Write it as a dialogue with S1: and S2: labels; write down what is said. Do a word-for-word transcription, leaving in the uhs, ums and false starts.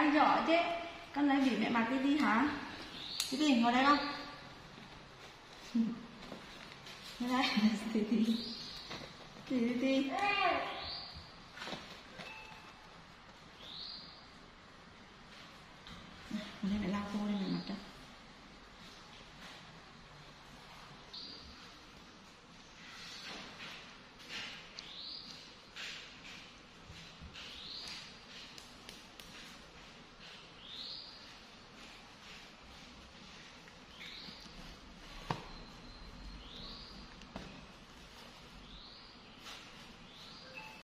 S1: gái giỏi chứ. Con lấy bị mẹ mặt Titi hả? Titi ngồi đây con. Ngồi đây Titi. Titi.